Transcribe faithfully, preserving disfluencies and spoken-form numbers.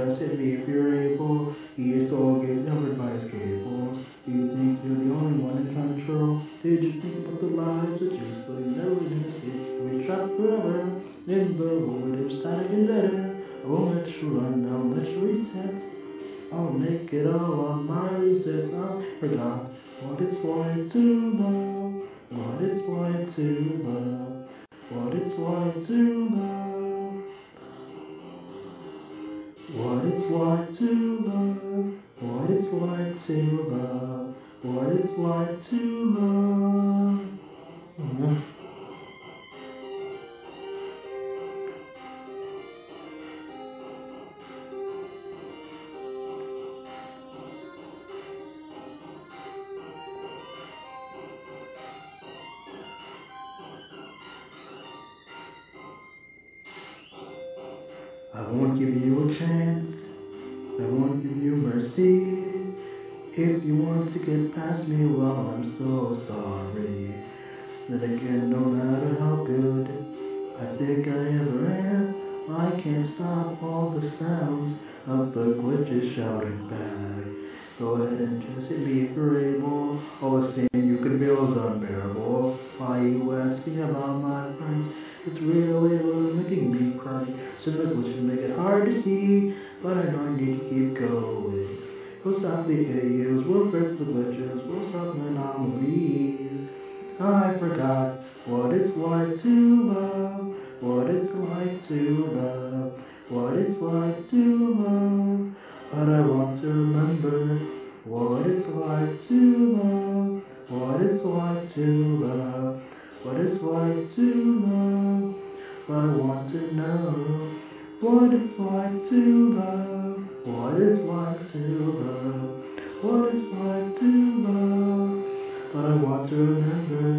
just hit me if you're able. Your soul get covered by his cable. You think you're the only one in control. Did you think about the lives that you but you never did escape? You'll be trapped forever in the void of static and dead end. I won't let you run, I'll let you reset. I'll make it all on my resets. I forgot what it's like to love, what it's like to love, what it's like to love, what it's like to love, what it's like to love, what it's like to love. Mm-hmm. I won't give you a chance, I won't give you mercy. If you want to get past me, well, I'm so sorry. Then again, no matter how good I think I ever am, I can't stop all the sounds of the glitches shouting back. Go ahead and just hit me if you're able. All the same you can feel is unbearable. Why you asking about my friends? It's really, really making me cry. So the glitches make it hard to see, but I know I need to keep going. We'll stop the A Us, we'll fix the glitches, we'll stop the anomalies. I forgot what it's like to love, what it's like to love, what it's like to love. But I want to remember what it's like to love, what it's like to love, what it's like to love. But I want to know what it's like to love, what it's like to love, what it's like to love. But I want to remember